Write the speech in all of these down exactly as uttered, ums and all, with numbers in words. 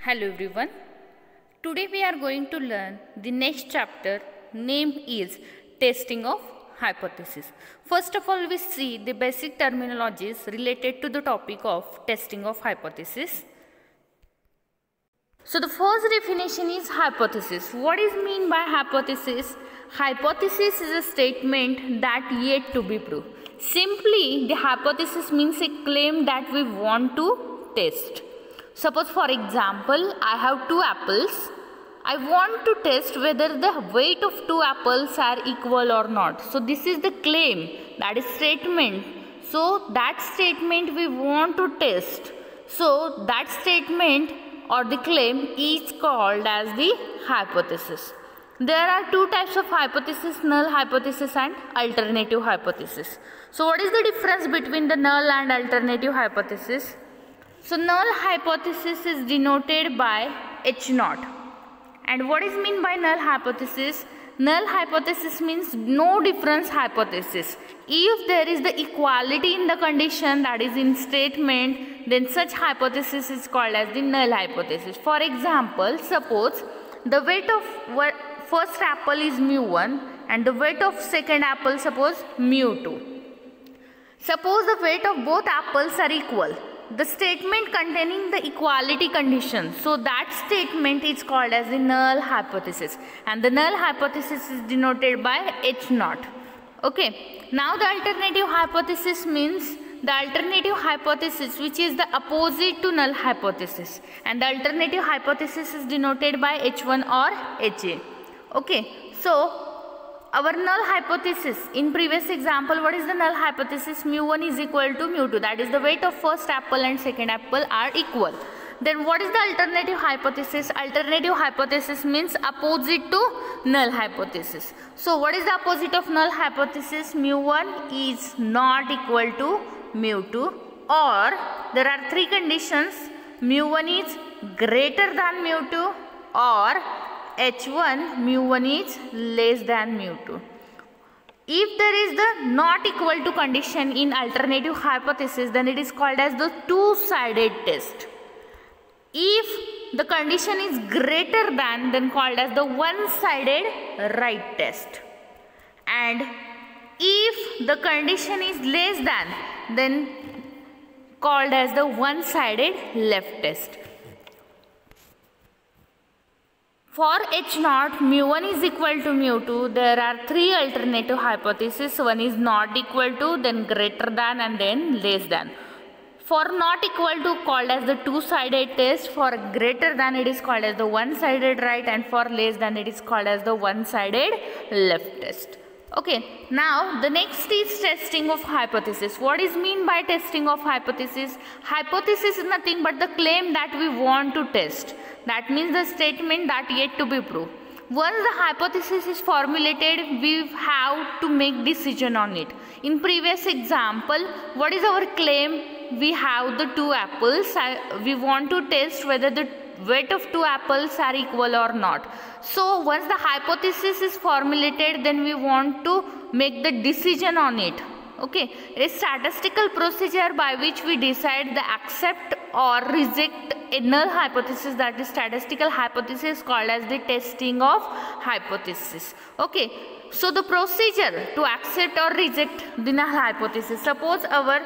Hello everyone. Today we are going to learn the next chapter, named is testing of hypothesis. First of all, we see the basic terminologies related to the topic of testing of hypothesis. So the first definition is hypothesis. What is mean by hypothesis? Hypothesis is a statement that yet to be proved. Simply, the hypothesis means a claim that we want to test. Suppose for example, I have two apples. I want to test whether the weight of two apples are equal or not. So this is the claim, that is statement. So that statement we want to test. So that statement or the claim is called as the hypothesis. There are two types of hypothesis, null hypothesis and alternative hypothesis. So what is the difference between the null and alternative hypothesis? So null hypothesis is denoted by H naught. And what is mean by null hypothesis? Null hypothesis means no difference hypothesis. If there is the equality in the condition, that is in statement, then such hypothesis is called as the null hypothesis. For example, suppose the weight of first apple is mu one and the weight of second apple suppose mu two. Suppose the weight of both apples are equal. The statement containing the equality condition, so that statement is called as the null hypothesis, and the null hypothesis is denoted by H naught. Okay, now the alternative hypothesis means the alternative hypothesis which is the opposite to null hypothesis, and the alternative hypothesis is denoted by H one or H A. Okay, so our null hypothesis, in previous example, what is the null hypothesis? mu one is equal to mu two, that is the weight of first apple and second apple are equal. Then what is the alternative hypothesis? Alternative hypothesis means opposite to null hypothesis. So what is the opposite of null hypothesis? mu one is not equal to mu two, or there are three conditions: mu one is greater than mu two, or H one mu one is less than mu two. If there is the not equal to condition in alternative hypothesis, then it is called as the two-sided test. If the condition is greater than, then called as the one-sided right test. And if the condition is less than, then called as the one-sided left test. For H naught, mu one is equal to mu two, there are three alternative hypotheses. One is not equal to, then greater than, and then less than. For not equal to, called as the two-sided test. For greater than, it is called as the one-sided right, and for less than, it is called as the one-sided left test. Okay, now the next is testing of hypothesis. What is mean by testing of hypothesis? Hypothesis is nothing but the claim that we want to test. That means the statement that yet to be proved. Once the hypothesis is formulated, we have to make decision on it. In previous example, what is our claim? We have the two apples. We want to test whether the weight of two apples are equal or not. So once the hypothesis is formulated, then we want to make the decision on it. Okay, a statistical procedure by which we decide the accept or reject a null hypothesis, that is statistical hypothesis, called as the testing of hypothesis. Okay, so the procedure to accept or reject the null hypothesis. Suppose our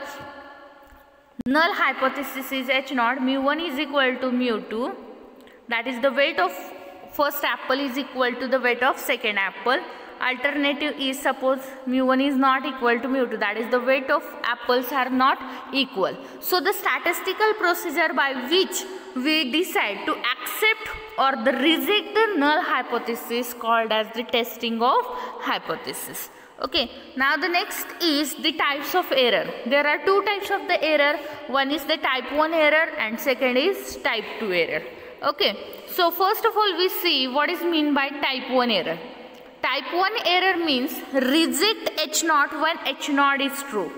null hypothesis is H naught, mu one is equal to mu two, that is the weight of first apple is equal to the weight of second apple. Alternative is suppose mu one is not equal to mu two, that is the weight of apples are not equal. So the statistical procedure by which we decide to accept or the reject the null hypothesis called as the testing of hypothesis. Okay, now the next is the types of error. There are two types of the error. One is the type one error and second is type two error. Okay, so first of all we see what is mean by type one error. Type one error means reject H naught when H naught is true.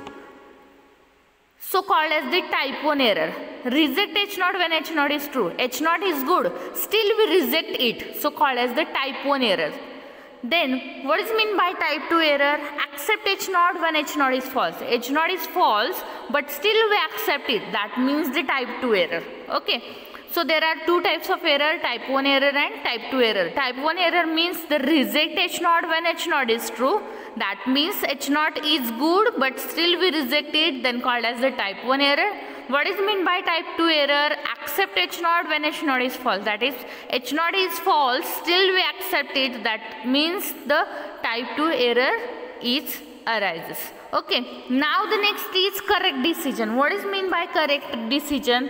So called as the type one error. Reject H naught when H naught is true. H naught is good, still we reject it. So called as the type one error. Then what is mean by type two error? Accept H naught when H naught is false. H naught is false but still we accept it. That means the type two error. Okay. So there are two types of error, type one error and type two error. Type one error means the reject H naught when H naught is true. That means H naught is good but still we reject it, then called as the type one error. What is meant by type two error? Accept H naught when H naught is false. That is, H naught is false, still we accept it. That means the type two error is arises. Okay. Now the next is correct decision. What is meant by correct decision?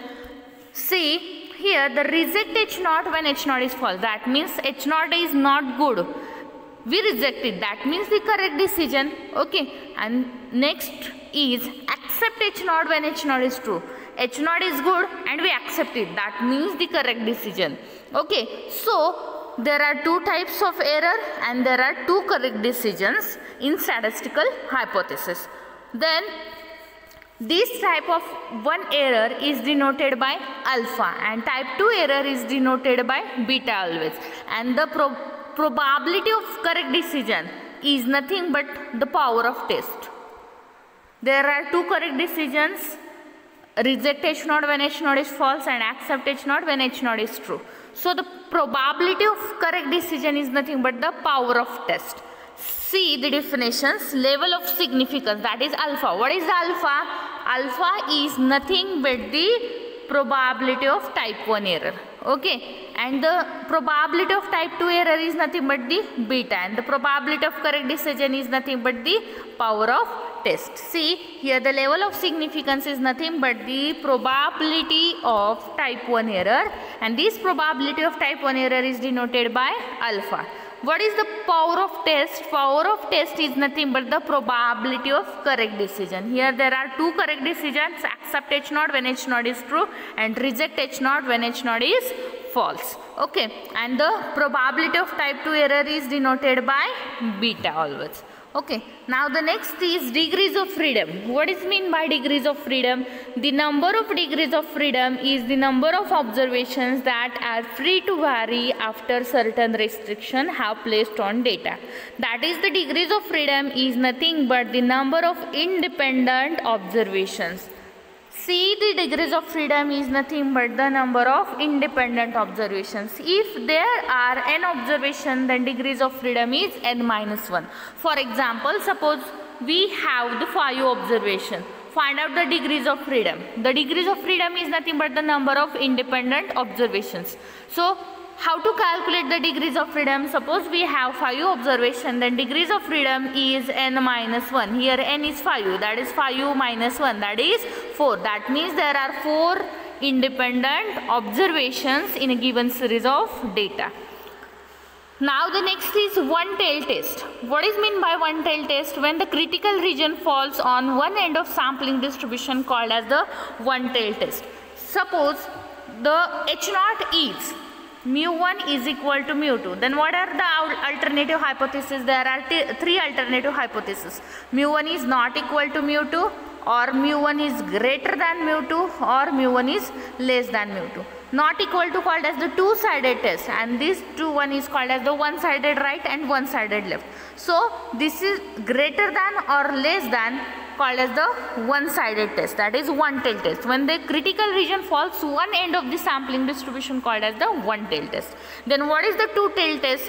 See, here the reject H naught when H naught is false. That means H naught is not good. We reject it. That means the correct decision. Okay. And next is accept H naught when H naught is true. H naught is good and we accept it. That means the correct decision. Okay. So there are two types of error and there are two correct decisions in statistical hypothesis. Then this type of one error is denoted by alpha and type two error is denoted by beta always. And the pro probability of correct decision is nothing but the power of test. There are two correct decisions, reject H naught when H naught is false and accept H naught when H naught is true. So the probability of correct decision is nothing but the power of test. See the definitions. Level of significance, that is alpha. What is alpha? Alpha is nothing but the probability of type one error. Okay. And the probability of type two error is nothing but the beta. And the probability of correct decision is nothing but the power of test. See, here the level of significance is nothing but the probability of type one error. And this probability of type one error is denoted by alpha. What is the power of test? Power of test is nothing but the probability of correct decision. Here there are two correct decisions, accept H naught when H naught is true and reject H naught when H naught is false. Okay. And the probability of type two error is denoted by beta always. Okay. Now the next is degrees of freedom. What is mean by degrees of freedom? The number of degrees of freedom is the number of observations that are free to vary after certain restriction have placed on data. That is, the degrees of freedom is nothing but the number of independent observations. See, the degrees of freedom is nothing but the number of independent observations. If there are n observations, then degrees of freedom is n minus one. For example, suppose we have the five observations. Find out the degrees of freedom. The degrees of freedom is nothing but the number of independent observations. So, how to calculate the degrees of freedom? Suppose we have five observations, then degrees of freedom is n minus one. Here n is five, that is five minus one, that is four. That means there are four independent observations in a given series of data. Now the next is one-tailed test. What is meant by one-tailed test? When the critical region falls on one end of sampling distribution called as the one-tailed test. Suppose the H naught is mu one is equal to mu two. Then what are the alternative hypotheses? There are three alternative hypotheses. mu one is not equal to mu two, or mu one is greater than mu two, or mu one is less than mu two. Not equal to called as the two-sided test, and this two one is called as the one-sided right and one-sided left. So this is greater than or less than called as the one-sided test, that is one-tailed test. When the critical region falls one end of the sampling distribution called as the one-tailed test. Then what is the two-tailed test?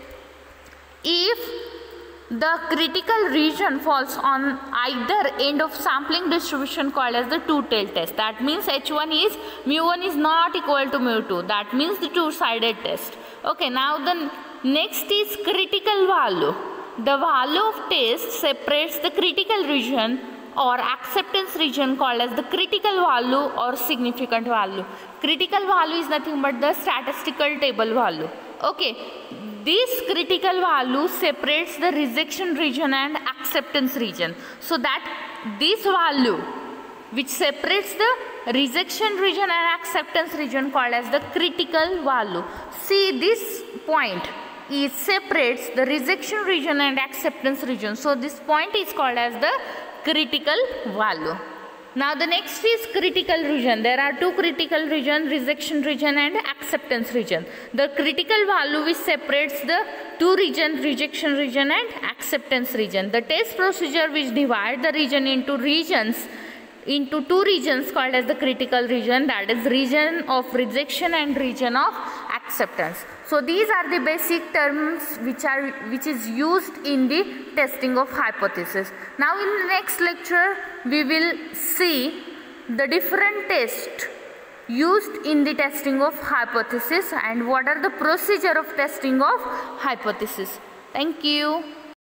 If the critical region falls on either end of sampling distribution called as the two-tailed test. That means H one is mu one is not equal to mu two. That means the two-sided test. Okay, now the next is critical value. The value of test separates the critical region or acceptance region called as the critical value or significant value. Critical value is nothing but the statistical table value. Okay. This critical value separates the rejection region and acceptance region. So that this value which separates the rejection region and acceptance region called as the critical value. See, this point is separates the rejection region and acceptance region. So this point is called as the critical value. Now the next is critical region. There are two critical regions, rejection region and acceptance region. The critical value which separates the two regions, rejection region and acceptance region. The test procedure which divides the region into regions into two regions called as the critical region, that is region of rejection and region of acceptance. So these are the basic terms which are which is used in the testing of hypothesis. Now in the next lecture we will see the different tests used in the testing of hypothesis and what are the procedure of testing of hypothesis. Thank you.